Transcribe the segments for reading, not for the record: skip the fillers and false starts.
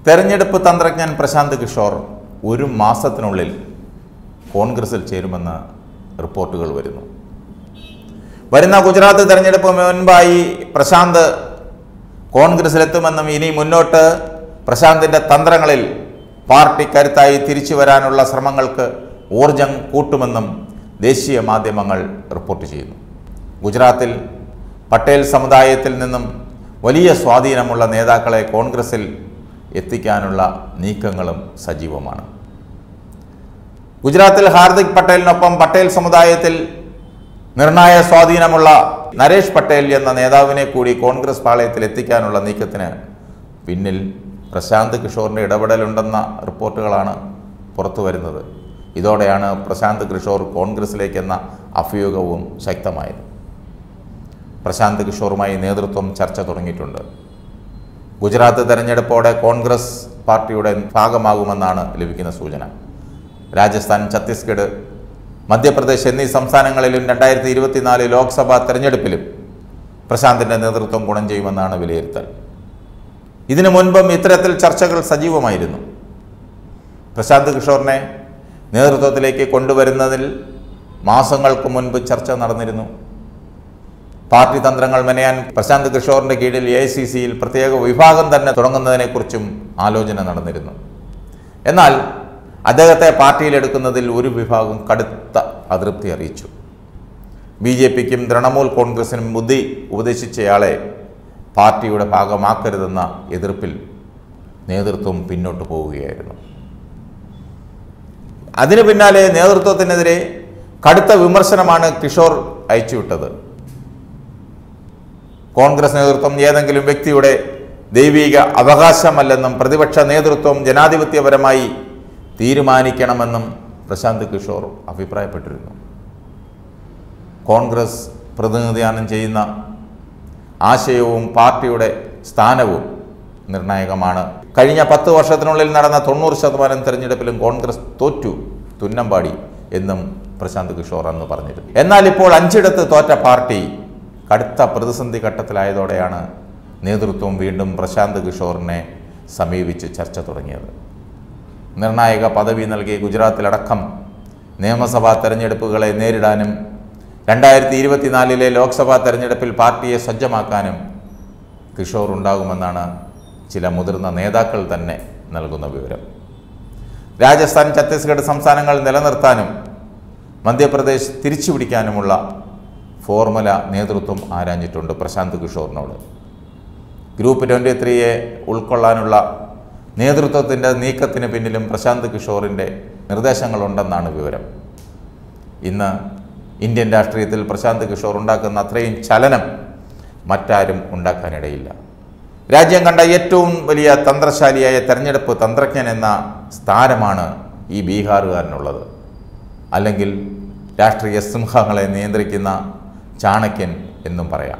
തെരഞ്ഞെടുപ്പ് തന്ത്രജ്ഞൻ പ്രശാന്ത് കിഷോർ ഒരു മാസത്തിനുള്ളിൽ കോൺഗ്രസിൽ ചേരുമെന്ന് റിപ്പോർട്ടുകൾ വരുന്നു. വരുന്ന ഗുജറാത്ത് തെരഞ്ഞെടുപ്പ് മുൻപായി പ്രശാന്ത് കോൺഗ്രസിലെത്തുമെന്നും ഇനി മുന്നോട്ട് പ്രശാന്തിൻ്റെ തന്ത്രങ്ങളിൽ പാർട്ടി കരുത്തായി തിരിച്ചു വരാനുള്ള ശ്രമങ്ങൾക്ക് ഊർജം കൂട്ടുമെന്നും ദേശീയ മാധ്യമങ്ങൾ റിപ്പോർട്ട് ചെയ്യുന്നു. ഗുജറാത്തിൽ പട്ടേൽ സമുദായത്തിൽ നിന്നും വലിയ സ്വാധീനമുള്ള നേതാക്കളെ കോൺഗ്രസിൽ എത്തിക്കാനുള്ള നീക്കങ്ങളും സജീവമാണ്. ഗുജറാത്തിൽ ഹാർദിക് പട്ടേലിനൊപ്പം പട്ടേൽ സമുദായത്തിൽ നിർണായക സ്വാധീനമുള്ള നരേഷ് പട്ടേൽ എന്ന നേതാവിനെ കൂടി കോൺഗ്രസ് പാളയത്തിൽ എത്തിക്കാനുള്ള നീക്കത്തിന് പിന്നിൽ പ്രശാന്ത് കിഷോറിൻ്റെ ഇടപെടലുണ്ടെന്ന റിപ്പോർട്ടുകളാണ് പുറത്തു വരുന്നത്. ഇതോടെയാണ് പ്രശാന്ത് കിഷോർ കോൺഗ്രസിലേക്കെന്ന അഭ്യൂഹവും ശക്തമായത്. പ്രശാന്ത് കിഷോറുമായി നേതൃത്വം ചർച്ച തുടങ്ങിയിട്ടുണ്ട്. ഗുജറാത്ത് തെരഞ്ഞെടുപ്പോടെ കോൺഗ്രസ് പാർട്ടിയുടെ ഭാഗമാകുമെന്നാണ് ലഭിക്കുന്ന സൂചന. രാജസ്ഥാൻ, ഛത്തീസ്ഗഡ്, മധ്യപ്രദേശ് എന്നീ സംസ്ഥാനങ്ങളിലും 2024 ലോക്സഭാ തെരഞ്ഞെടുപ്പിലും പ്രശാന്തിൻ്റെ നേതൃത്വം ഗുണം ചെയ്യുമെന്നാണ് വിലയിരുത്തൽ. ഇതിനു മുൻപും ഇത്തരത്തിൽ ചർച്ചകൾ സജീവമായിരുന്നു. പ്രശാന്ത് കിഷോറിനെ നേതൃത്വത്തിലേക്ക് കൊണ്ടുവരുന്നതിൽ മാസങ്ങൾക്ക് മുൻപ് ചർച്ച നടന്നിരുന്നു. പാർട്ടി തന്ത്രങ്ങൾ മെനയാൻ പ്രശാന്ത് കിഷോറിൻ്റെ കീഴിൽ AICCയിൽ പ്രത്യേക വിഭാഗം തന്നെ തുടങ്ങുന്നതിനെക്കുറിച്ചും ആലോചന നടന്നിരുന്നു. എന്നാൽ അദ്ദേഹത്തെ പാർട്ടിയിലെടുക്കുന്നതിൽ ഒരു വിഭാഗം കടുത്ത അതൃപ്തി അറിയിച്ചു. BJPക്കും തൃണമൂൽ കോൺഗ്രസിനും ബുദ്ധി ഉപദേശിച്ചയാളെ പാർട്ടിയുടെ ഭാഗമാക്കരുതെന്ന എതിർപ്പിൽ നേതൃത്വം പിന്നോട്ട് പോവുകയായിരുന്നു. അതിനു പിന്നാലെ നേതൃത്വത്തിനെതിരെ കടുത്ത വിമർശനമാണ് കിഷോർ അയച്ചുവിട്ടത്. കോൺഗ്രസ് നേതൃത്വം ഏതെങ്കിലും വ്യക്തിയുടെ ദൈവിക അവകാശമല്ലെന്നും പ്രതിപക്ഷ നേതൃത്വം ജനാധിപത്യപരമായി തീരുമാനിക്കണമെന്നും പ്രശാന്ത് കിഷോർ അഭിപ്രായപ്പെട്ടിരുന്നു. കോൺഗ്രസ് പ്രതിനിധാനം ചെയ്യുന്ന ആശയവും പാർട്ടിയുടെ സ്ഥാനവും നിർണായകമാണ്. കഴിഞ്ഞ 10 വർഷത്തിനുള്ളിൽ നടന്ന 90% തെരഞ്ഞെടുപ്പിലും കോൺഗ്രസ് തോറ്റു തുന്നമ്പാടി എന്നും പ്രശാന്ത് കിഷോർ അന്ന് പറഞ്ഞിരുന്നു. എന്നാൽ ഇപ്പോൾ 5 തോറ്റ പാർട്ടി കടുത്ത പ്രതിസന്ധി ഘട്ടത്തിലായതോടെയാണ് നേതൃത്വം വീണ്ടും പ്രശാന്ത് കിഷോറിനെ സമീപിച്ച് ചർച്ച തുടങ്ങിയത്. നിർണായക പദവി നൽകി ഗുജറാത്തിലടക്കം നിയമസഭാ തെരഞ്ഞെടുപ്പുകളെ നേരിടാനും 2024 ലോക്സഭാ തെരഞ്ഞെടുപ്പിൽ പാർട്ടിയെ സജ്ജമാക്കാനും കിഷോർ ഉണ്ടാകുമെന്നാണ് ചില മുതിർന്ന നേതാക്കൾ തന്നെ നൽകുന്ന വിവരം. രാജസ്ഥാൻ, ഛത്തീസ്ഗഡ് സംസ്ഥാനങ്ങൾ നിലനിർത്താനും മധ്യപ്രദേശ് തിരിച്ചുപിടിക്കാനുമുള്ള ഫോർമുല നേതൃത്വം ആരാഞ്ഞിട്ടുണ്ട് പ്രശാന്ത് കിഷോറിനോട്. ഗ്രൂപ്പ് 23യെ ഉൾക്കൊള്ളാനുള്ള നേതൃത്വത്തിൻ്റെ നീക്കത്തിന് പിന്നിലും പ്രശാന്ത് കിഷോറിൻ്റെ നിർദ്ദേശങ്ങളുണ്ടെന്നാണ് വിവരം. ഇന്ന് ഇന്ത്യൻ രാഷ്ട്രീയത്തിൽ പ്രശാന്ത് കിഷോർ ഉണ്ടാക്കുന്ന അത്രയും ചലനം മറ്റാരും ഉണ്ടാക്കാനിടയില്ല. രാജ്യം കണ്ട ഏറ്റവും വലിയ തന്ത്രശാലിയായ തെരഞ്ഞെടുപ്പ് തന്ത്രജ്ഞൻ എന്ന സ്ഥാനമാണ് ഈ ബീഹാറുകാരനുള്ളത്. അല്ലെങ്കിൽ രാഷ്ട്രീയ സിംഹങ്ങളെ നിയന്ത്രിക്കുന്ന ചാണക്യൻ എന്നും പറയാം.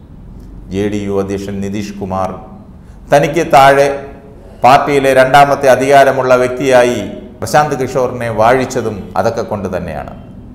JDU അധ്യക്ഷൻ നിതീഷ് കുമാർ തനിക്ക് താഴെ പാർട്ടിയിലെ രണ്ടാമത്തെ അധികാരമുള്ള വ്യക്തിയായി പ്രശാന്ത് കിഷോറിനെ വാഴിച്ചതും അതൊക്കെ കൊണ്ട് തന്നെയാണ്.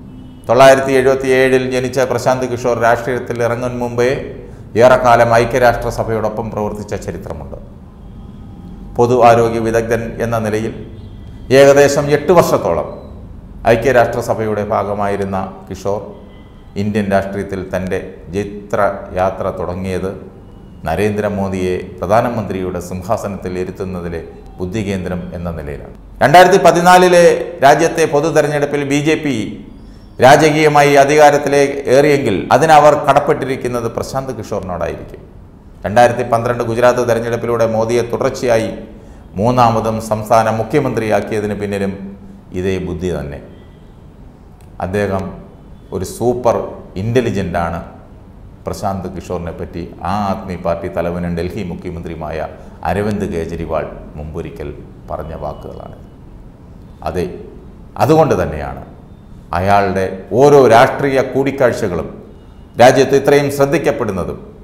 1977 ജനിച്ച പ്രശാന്ത് കിഷോർ രാഷ്ട്രീയത്തിൽ ഇറങ്ങും മുമ്പേ ഏറെക്കാലം ഐക്യരാഷ്ട്രസഭയോടൊപ്പം പ്രവർത്തിച്ച ചരിത്രമുണ്ട്. പൊതു ആരോഗ്യ വിദഗ്ധൻ എന്ന നിലയിൽ ഏകദേശം 8 വർഷത്തോളം ഐക്യരാഷ്ട്രസഭയുടെ ഭാഗമായിരുന്ന കിഷോർ ഇന്ത്യൻ രാഷ്ട്രീയത്തിൽ തൻ്റെ ജൈത്രയാത്ര തുടങ്ങിയത് നരേന്ദ്രമോദിയെ പ്രധാനമന്ത്രിയുടെ സിംഹാസനത്തിൽ ഇരുത്തുന്നതിലെ ബുദ്ധികേന്ദ്രം എന്ന നിലയിലാണ്. 2014 രാജ്യത്തെ പൊതു തെരഞ്ഞെടുപ്പിൽ BJP രാജകീയമായി അധികാരത്തിലേക്ക് ഏറിയെങ്കിൽ അതിനവർ കടപ്പെട്ടിരിക്കുന്നത് പ്രശാന്ത് കിഷോറിനോടായിരിക്കും. 2012 ഗുജറാത്ത് തെരഞ്ഞെടുപ്പിലൂടെ മോദിയെ തുടർച്ചയായി 3ാമതും സംസ്ഥാന മുഖ്യമന്ത്രിയാക്കിയതിന് പിന്നിലും ഇതേ ബുദ്ധി തന്നെ. അദ്ദേഹം ഒരു സൂപ്പർ ഇൻ്റലിജൻ്റാണ്. പ്രശാന്ത് കിഷോറിനെ പറ്റി ആദ്മി പാർട്ടി തലവനും ഡൽഹി മുഖ്യമന്ത്രിയുമായ അരവിന്ദ് കെജ്രിവാൾ മുമ്പൊരിക്കൽ പറഞ്ഞ വാക്കുകളാണ്. അതെ, അതുകൊണ്ട് തന്നെയാണ് അയാളുടെ ഓരോ രാഷ്ട്രീയ കൂടിക്കാഴ്ചകളും രാജ്യത്ത് ഇത്രയും ശ്രദ്ധിക്കപ്പെടുന്നതും